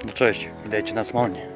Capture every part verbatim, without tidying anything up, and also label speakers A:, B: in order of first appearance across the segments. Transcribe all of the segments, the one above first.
A: No cześć, witajcie na Smolnie.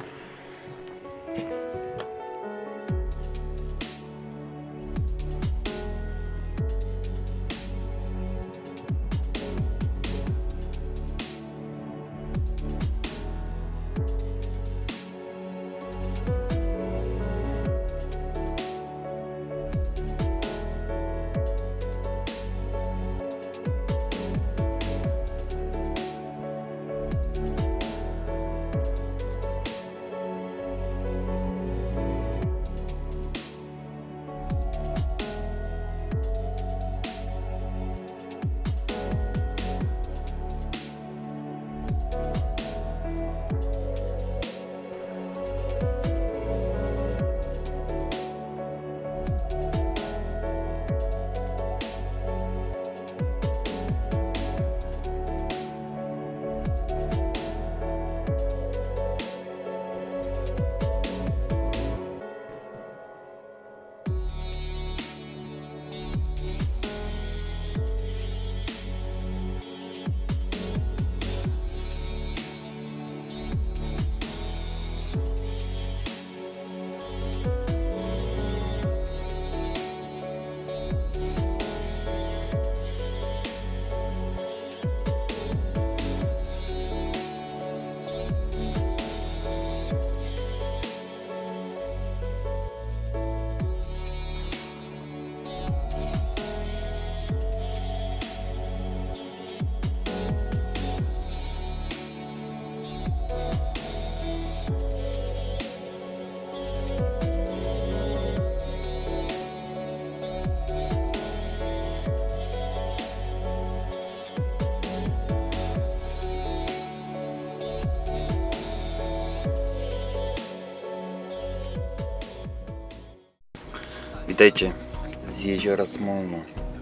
A: Witajcie z jeziora Smolno.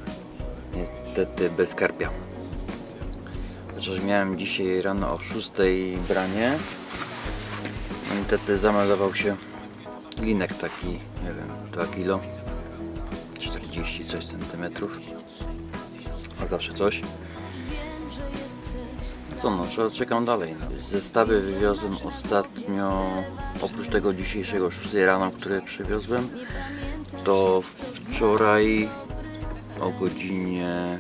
A: Niestety bez karpia. Chociaż miałem dzisiaj rano o szóstej branie. No niestety zameldował się linek taki, nie wiem, dwa kilo, czterdzieści coś centymetrów. A zawsze coś. Co no, czekam dalej. Zestawy wywiozłem ostatnio, oprócz tego dzisiejszego szóstej rano, które przywiozłem, to wczoraj o godzinie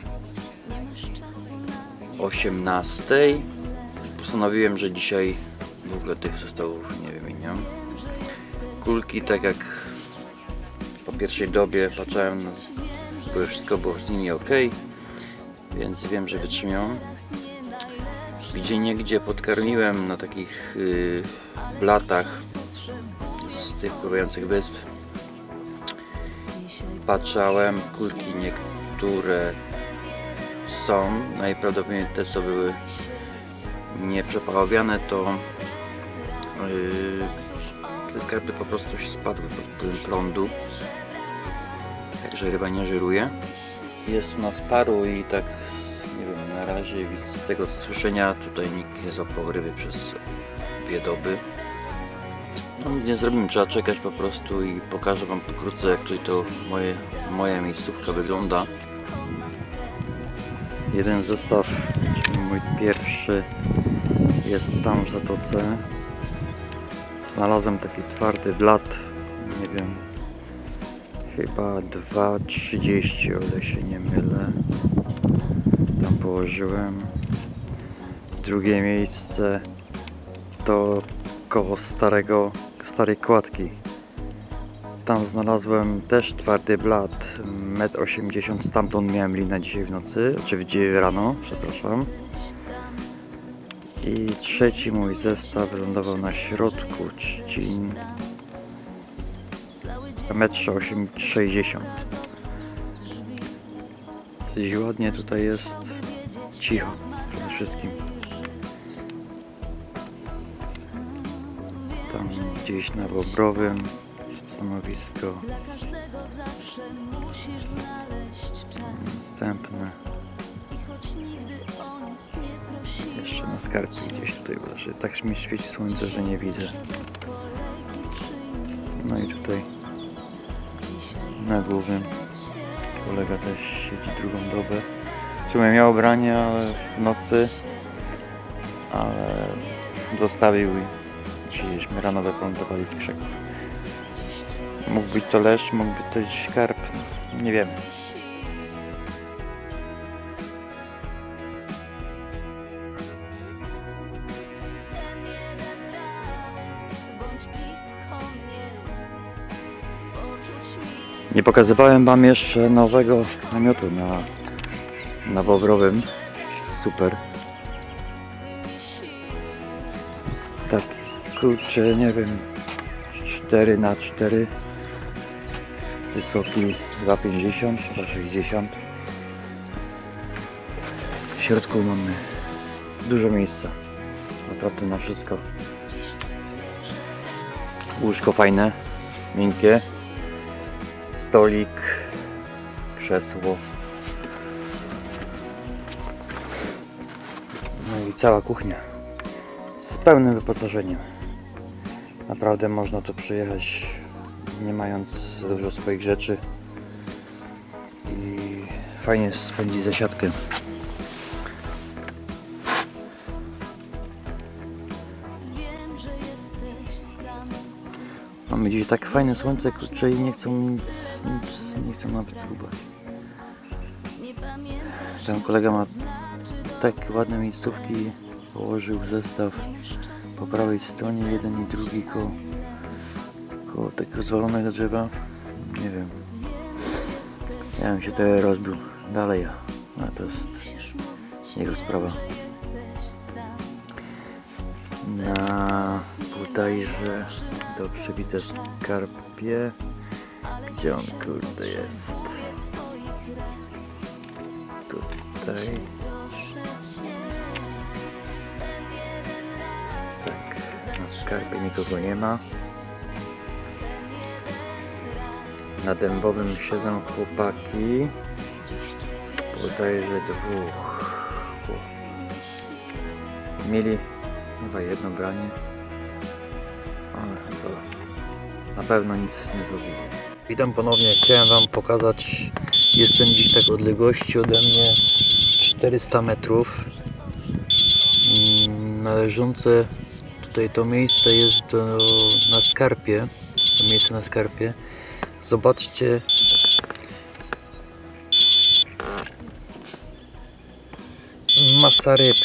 A: osiemnastej postanowiłem, że dzisiaj w ogóle tych zestawów nie wymieniam. Kulki, tak jak po pierwszej dobie patrzałem, było wszystko było z nimi ok, więc wiem, że wytrzymią. Gdzie niegdzie podkarmiłem na takich yy, blatach z tych pływających wysp. Patrzałem, kulki niektóre są, najprawdopodobniej te, co były nieprzepachowiane, to yy, te skarpy po prostu się spadły pod wpływem prądu, także ryba nie żyruje. Jest u nas paru i tak, nie wiem, na razie z tego słyszenia tutaj nikt nie złapał ryby przez dwie doby. No nic nie zrobimy, trzeba czekać po prostu i pokażę wam pokrótce, jak tutaj to moje, moja miejscówka wygląda. Jeden zestaw, czyli mój pierwszy, jest tam w zatoce. Znalazłem taki twardy blat, nie wiem, chyba dwa trzydzieści, o ile się nie mylę. Tam położyłem. Drugie miejsce to koło starego, starej kładki. Tam znalazłem też twardy blat, metr osiemdziesiąt, stamtąd miałem linę dzisiaj w nocy, czy dzisiaj rano, przepraszam. I trzeci mój zestaw wylądował na środku trzcin, metr sześćdziesiąt. Dosyć ładnie tutaj jest, cicho przede wszystkim. Tam gdzieś na Bobrowym stanowisko. Następne. Jeszcze na skarpie gdzieś tutaj, bo tak mi świeci słońce, że nie widzę. No i tutaj na głównym kolega też siedzi drugą dobę. W sumie miał branie, ale w nocy, ale zostawił i dzisiaj rano wyplątowali z krzaków. Mógł być to leszcz, mógł być to karp, nie wiem. Nie pokazywałem wam jeszcze nowego namiotu na, na Wągrowym. Super. Tak, kurczę, nie wiem, cztery na cztery, wysoki dwa pięćdziesiąt, dwa sześćdziesiąt. W środku mamy dużo miejsca, naprawdę na wszystko. Łóżko fajne, miękkie, stolik, krzesło. No i cała kuchnia z pełnym wyposażeniem. Naprawdę można tu przyjechać nie mając za dużo swoich rzeczy i fajnie spędzić zasiadkę. Mamy dzisiaj tak fajne słońce, kurczę, i nie chcą nic, nic nie chcą nawet zgubać. Ten kolega ma tak ładne miejscówki, położył zestaw po prawej stronie, jeden i drugi koło, koło takiego zwalonego drzewa. Nie wiem, ja bym się tutaj rozbił dalej, ale to jest jego sprawa. Na bodajże dobrze widzę skarpie. Gdzie on kurde jest? Tutaj. Tak, na skarpie nikogo nie ma. Na dębowym siedzą chłopaki. Bodajże dwóch. Mieli chyba jedno branie, ale chyba na pewno nic nie zrobili. Witam ponownie, chciałem wam pokazać, jestem dziś tak odległości ode mnie czterysta metrów. Należące tutaj to miejsce jest do, na skarpie, to miejsce na skarpie. Zobaczcie, masa ryb.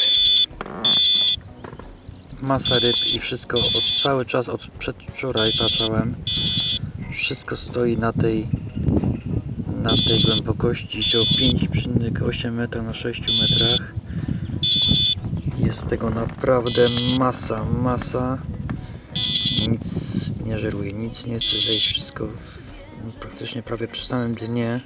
A: Masa ryb i wszystko od cały czas od przedwczoraj patrzałem. Wszystko stoi na tej na tej głębokości o pięć przecinek osiem metra na sześciu metrach. Jest tego naprawdę masa, masa. Nic nie żeruje, nic nie chce zejść, wszystko praktycznie prawie przy samym dnie.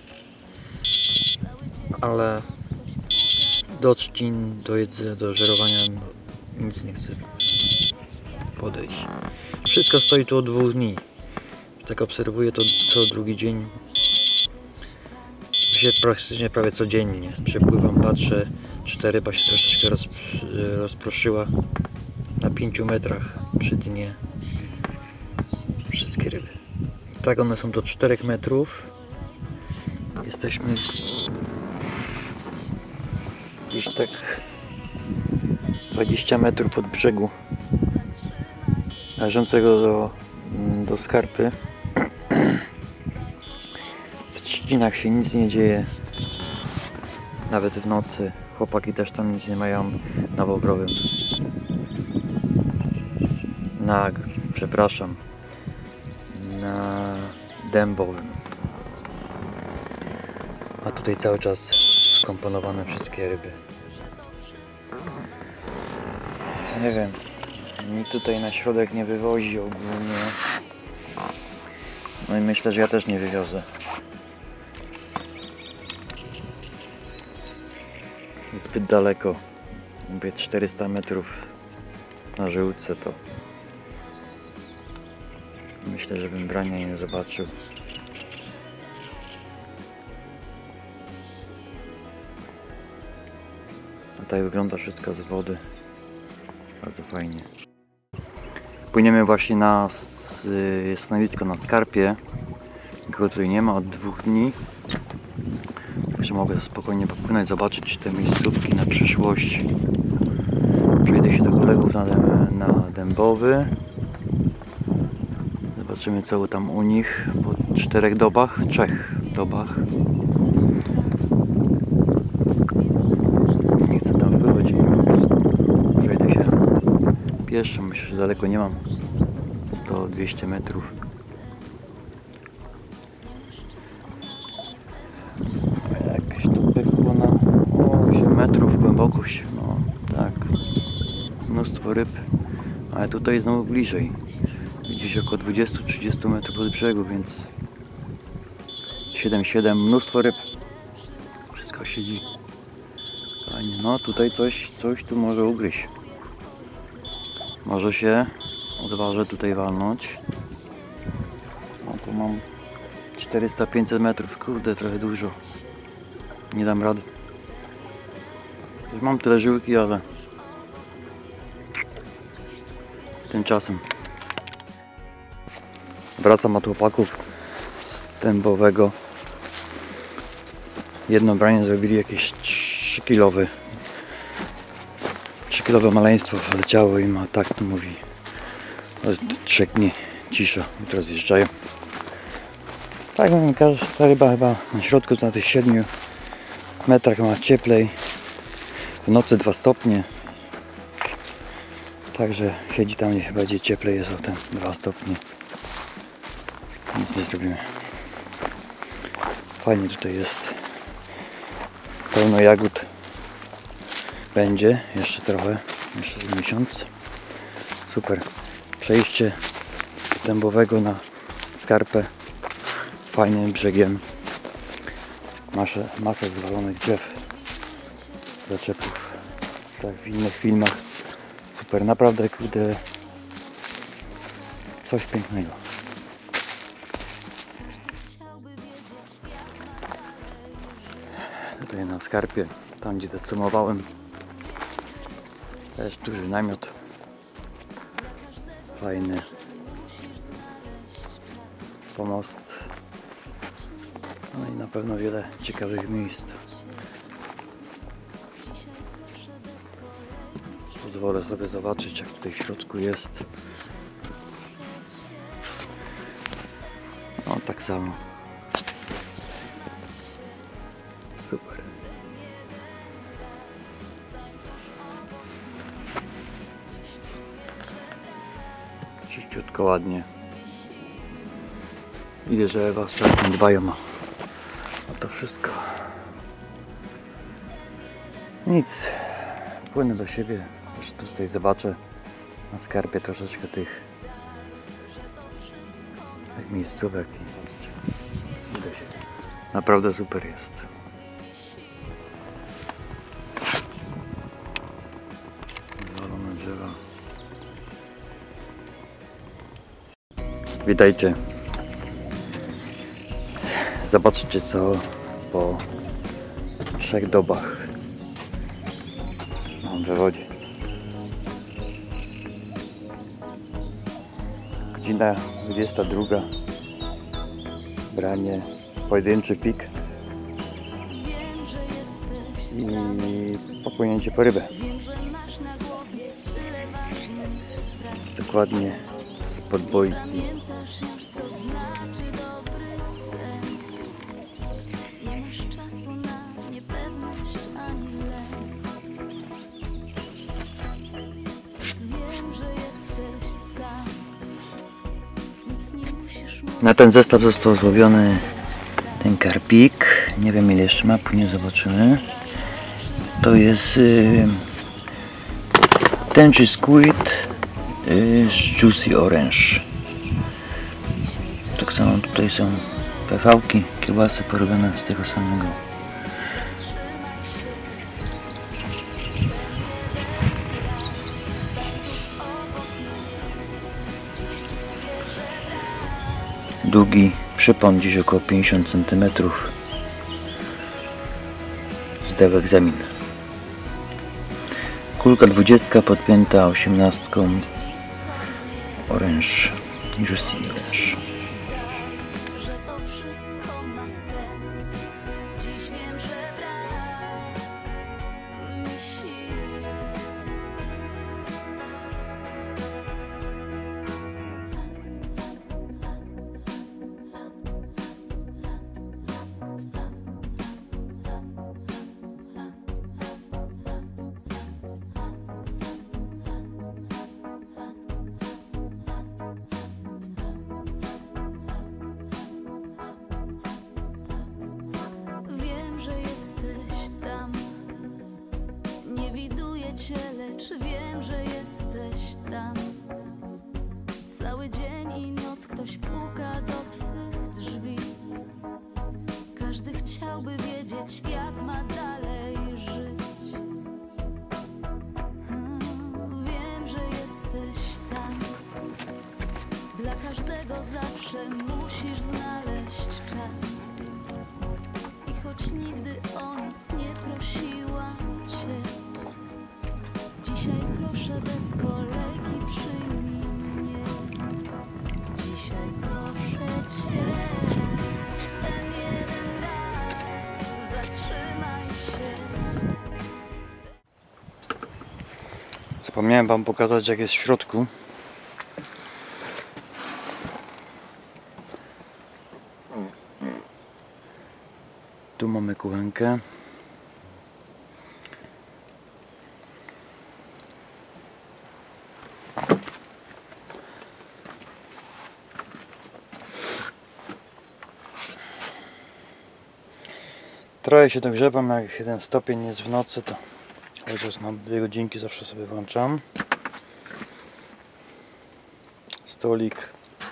A: Ale do trzcin, do jedzenia, do żerowania nic nie chce podejść. Wszystko stoi tu od dwóch dni. Tak obserwuję to co drugi dzień. Się praktycznie prawie codziennie. Przepływam, patrzę, czy ta ryba się troszeczkę roz, rozproszyła na pięciu metrach przy dnie. Wszystkie ryby. Tak, one są do czterech metrów. Jesteśmy gdzieś tak dwadzieścia metrów od brzegu należącego do, do skarpy. W trzcinach się nic nie dzieje, nawet w nocy. Chłopaki też tam nic nie mają na Wągrowym. Na, przepraszam, na Dębowym. A tutaj cały czas skomponowane wszystkie ryby. Nie wiem, nikt tutaj na środek nie wywozi ogólnie. No i myślę, że ja też nie wywiozę. Zbyt daleko. Mówię czterysta metrów na żyłce, to myślę, że bym brania nie zobaczył. A tak wygląda wszystko z wody. Bardzo fajnie. Płyniemy właśnie na stanowisko na skarpie. Nikogo tutaj nie ma od dwóch dni. Także mogę spokojnie popłynąć, zobaczyć te miejscówki na przyszłość. Przejdę się do kolegów na, dęb na Dębowy. Zobaczymy co tam u nich po czterech dobach, trzech dobach. Nie chcę tam wpływać i przejdę się pieszo. Myślę, że daleko nie mam. sto dwieście metrów. Jakieś tu pykło na osiem metrów głębokość. No tak. Mnóstwo ryb. Ale tutaj znowu bliżej. Gdzieś około dwadzieścia do trzydziestu metrów od brzegu, więc siedem siedem, mnóstwo ryb. Wszystko siedzi. Fajnie. No tutaj coś, coś tu może ugryźć. Może się odważę tutaj walnąć. No tu mam czterysta do pięciuset metrów. Kurde, trochę dużo. Nie dam rady. Już mam tyle żyłki, ale tymczasem wracam od chłopaków z Dębowego. Jedno branie zrobili jakieś trzy kilowe trzy kilowe maleństwo leciało im, a tak to mówi od trzech dni cisza, jutro zjeżdżają. Tak mówię, ta ryba chyba na środku na tych siedmiu metrach ma cieplej, w nocy dwa stopnie, także siedzi tam gdzie bardziej cieplej jest o ten dwa stopnie. Nic nie zrobimy. Fajnie tutaj jest. Pełno jagód będzie jeszcze trochę, jeszcze z miesiąc. Super. Przejście z Dębowego na Skarpę fajnym brzegiem. Masę, masę zwalonych drzew, zaczepów, tak w innych filmach. Super, naprawdę kurde, coś pięknego. Tutaj na Skarpie, tam gdzie decymowałem, też duży namiot, fajny pomost, no i na pewno wiele ciekawych miejsc. Pozwolę sobie zobaczyć jak tutaj w środku jest. No tak samo. Super. Czyściutko, ładnie. Widzę, że was czasem dbają o to wszystko. Nic. Płynę do siebie. Jeszcze tutaj zobaczę na Skarpie troszeczkę tych, tych miejscówek. Naprawdę super jest. Zwalone drzewa. Witajcie. Zobaczcie co po trzech dobach mam we wodzie. Godzina dwudziesta druga. Branie, pojedynczy pik i popłynięcie po rybę. Dokładnie z podbojki. Na ten zestaw został złowiony ten karpik. Nie wiem ile jeszcze ma, później zobaczymy. To jest y, tęczy squid y, z juicy orange. Tak samo tutaj są pefałki, kiełbasy porobione z tego samego. Długi przypon, gdzieś około pięćdziesiąt centymetrów. Zdał egzamin. Kulka dwudziestka podpięta osiemnastką orange, juicy orange.
B: widuję cię, lecz wiem, że jesteś tam. Cały dzień i noc ktoś puka do twych drzwi. Każdy chciałby wiedzieć, jak ma dalej żyć. Hmm, wiem, że jesteś tam. Dla każdego zawsze musisz znaleźć czas. I choć nigdy o nic nie prosiłam cię, dzisiaj proszę bez kolejki przyjmij mnie. Dzisiaj proszę cię, ten jeden raz zatrzymaj się.
A: Zapomniałem wam pokazać, jak jest w środku. Tu mamy kuchenkę. Trochę się dogrzewam, jak jeden stopień jest w nocy, to chociaż na dwie godzinki zawsze sobie włączam. Stolik.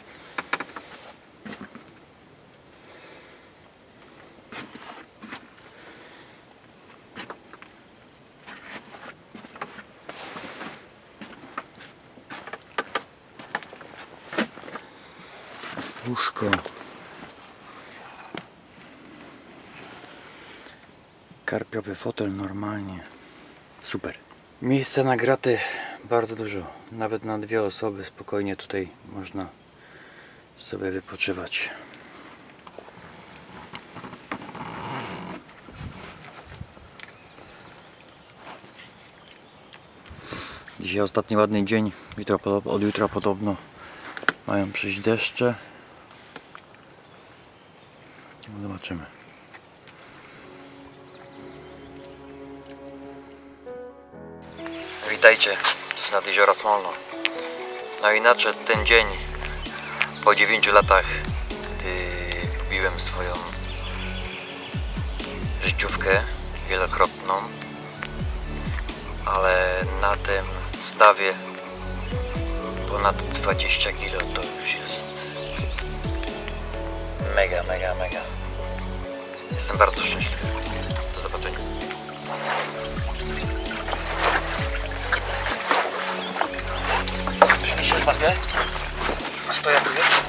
A: Łóżko. Karpiowy fotel normalnie. Super. Miejsca na graty bardzo dużo. Nawet na dwie osoby spokojnie tutaj można sobie wypoczywać. Dzisiaj ostatni ładny dzień. Jutro, od jutra podobno mają przyjść deszcze. Zobaczymy. Witajcie z nad jeziora Smolno. No i nadszedł ten dzień po dziewięciu latach, gdy pobiłem swoją życiówkę wielokrotną, ale na tym stawie ponad dwadzieścia kilo to już jest mega, mega, mega. Jestem bardzo szczęśliwy. Do zobaczenia. Przyniesie pachę? A stoja tu jest?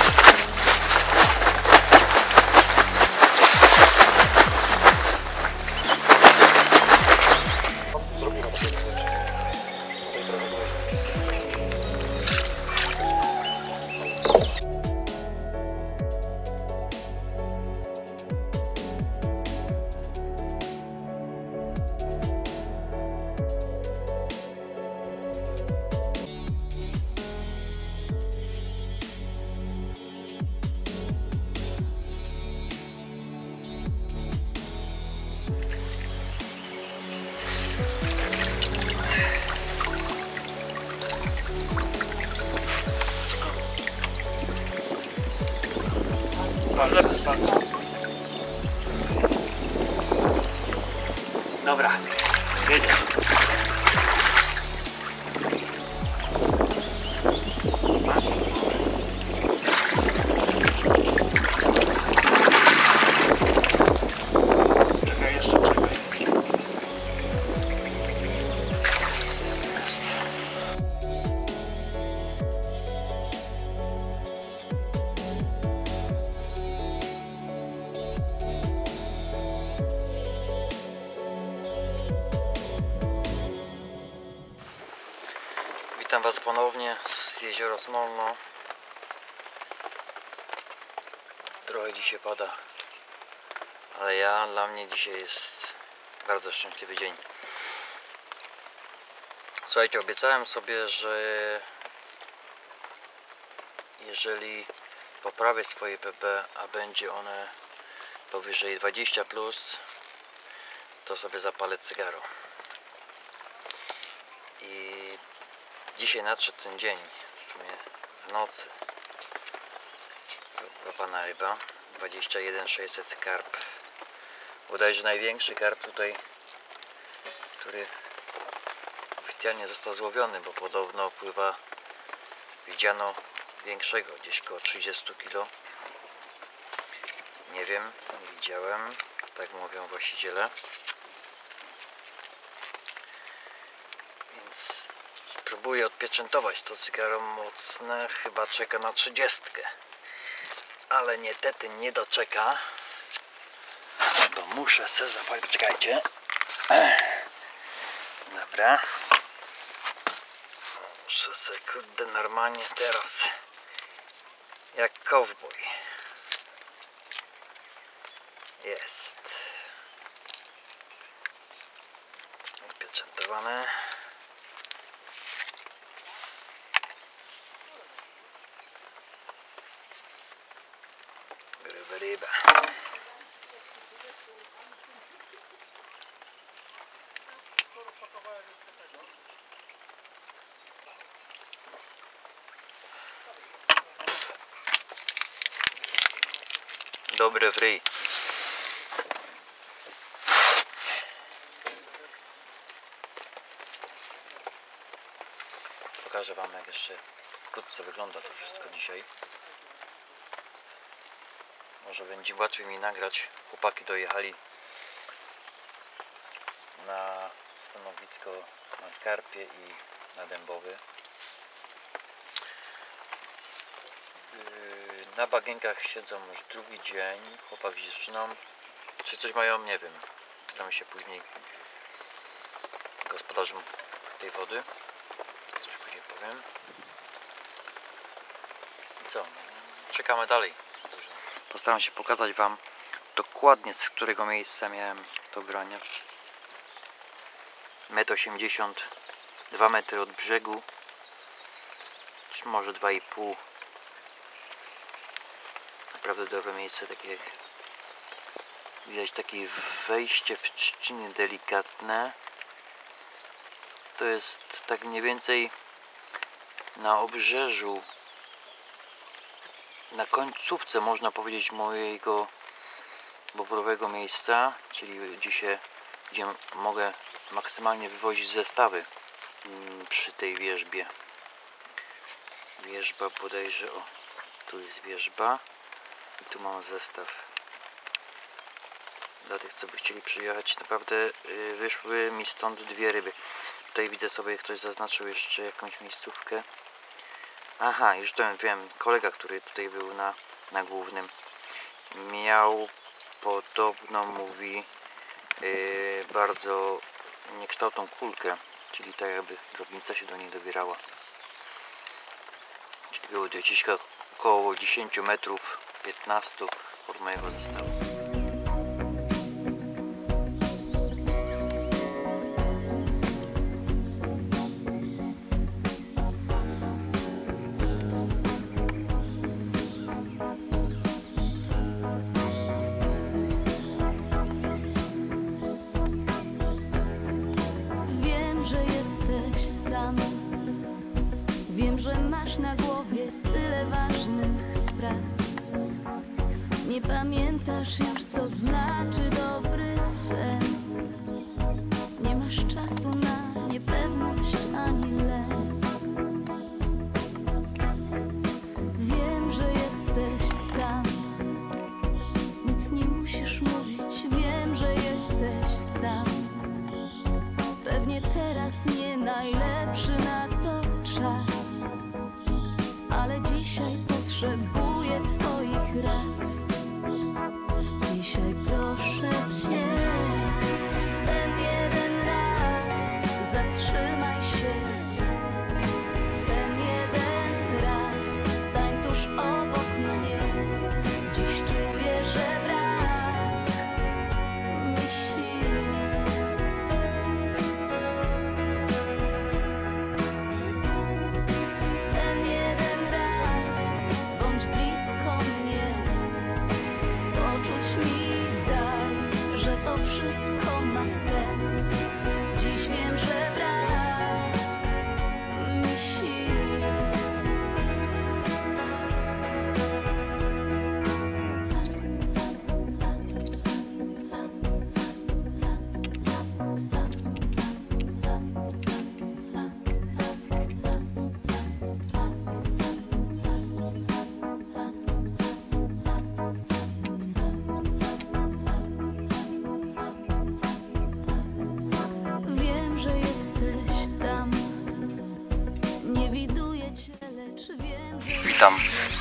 A: Dobra, jedziemy. Czekaj, jeszcze czekaj. Jest. Witam Was ponownie z jeziora Smolno. Trochę dzisiaj pada, ale ja, dla mnie dzisiaj jest bardzo szczęśliwy dzień. Słuchajcie, obiecałem sobie, że jeżeli poprawię swoje P P, a będzie one powyżej dwadzieścia plus, to sobie zapalę cygaro. I dzisiaj nadszedł ten dzień, w sumie w nocy. Łapana ryba, dwadzieścia jeden sześćset karp. Bodajże największy karp tutaj, który oficjalnie został złowiony, bo podobno pływa, widziano większego, gdzieś koło trzydzieści kilo. Nie wiem, nie widziałem, tak mówią właściciele. Więc próbuję odpieczętować to cygaro mocne, chyba czeka na trzydziestkę. Ale niestety nie doczeka, bo muszę se zapalić. Poczekajcie. Dobra. Muszę se, kurde, normalnie teraz jak cowboy. Jest. Odpieczętowane. Ryba, ryba. Dobre w ryj. Pokażę wam, jak jeszcze wkrótce wygląda to wszystko dzisiaj. Może będzie łatwiej mi nagrać. Chłopaki dojechali na stanowisko na Skarpie i na Dębowy. Na bagienkach siedzą już drugi dzień, chłopak z dziewczyną. Czy coś mają? Nie wiem. Pytam się później gospodarzom tej wody. Coś później powiem. I co? Czekamy dalej. Postaram się pokazać wam dokładnie, z którego miejsca miałem to granie. metr osiemdziesiąt, dwa metry od brzegu, czy może dwa i pół. Naprawdę dobre miejsce, takie jak widać, takie wejście w trzciny delikatne. To jest tak mniej więcej na obrzeżu, na końcówce, można powiedzieć, mojego bobrowego miejsca, czyli gdzie, się, gdzie mogę maksymalnie wywozić zestawy przy tej wierzbie. Wierzba bodajże, o, tu jest wierzba i tu mam zestaw. Dla tych, co by chcieli przyjechać, naprawdę wyszły mi stąd dwie ryby. Tutaj widzę sobie, ktoś zaznaczył jeszcze jakąś miejscówkę. Aha, już to wiem, kolega, który tutaj był na, na głównym, miał podobno, mówi, yy, bardzo niekształtną kulkę, czyli tak jakby drobnica się do niej dobierała. Czyli było to gdzieś około dziesięć metrów, piętnaście od mojego zestawu.
B: Wiem, że masz na głowie tyle ważnych spraw. Nie pamiętasz już, co znaczy dobry sen. Nie masz czasu na niepewność ani lęk. Wiem, że jesteś sam. Nic nie musisz mówić. Wiem, że jesteś sam. Pewnie teraz nie najlepszy na to czas, ale dzisiaj potrzebuję twoich rad. Dzisiaj proszę cię, ten jeden raz zatrzymaj się. Ten jeden raz stań tuż obok mnie. Dziś czuję, że brak mi sił. Ten jeden raz bądź blisko mnie. Poczuć mi daj, że to wszystko ma sens. Dziś wiem, że brak
A: witam.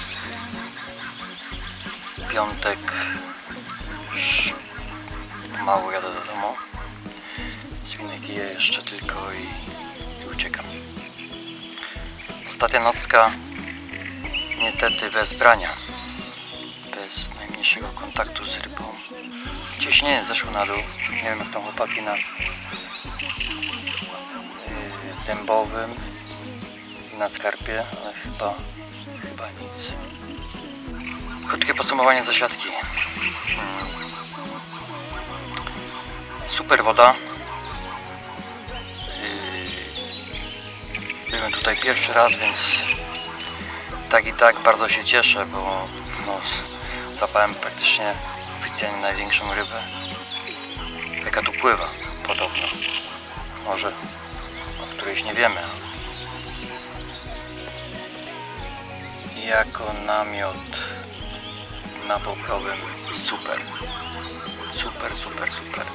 A: Piątek. Już pomału jadę do domu. Zwinę giję jeszcze tylko i, i uciekam. Ostatnia nocka niestety bez brania. Bez najmniejszego kontaktu z rybą. Ciśnienie zeszło na dół. Nie wiem jak tam chłopaki na yy, dębowym i na skarpie, ale chyba, chyba nic. Krótkie podsumowanie zasiadki. Hmm. Super woda. Yy, byłem tutaj pierwszy raz, więc tak i tak bardzo się cieszę, bo no, zapałem praktycznie oficjalnie największą rybę, jaka tu pływa, podobno. Może o którejś nie wiemy. Jako namiot na Bobrowym super. Super, super, super.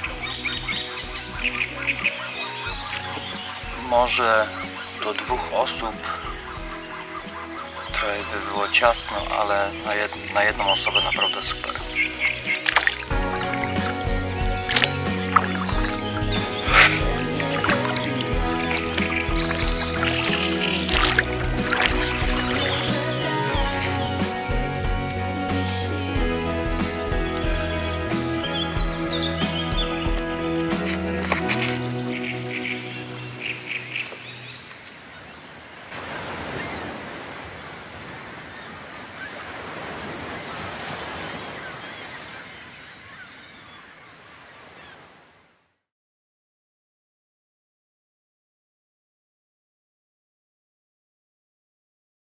A: Może do dwóch osób trochę by było ciasno, ale na, jed na jedną osobę naprawdę super.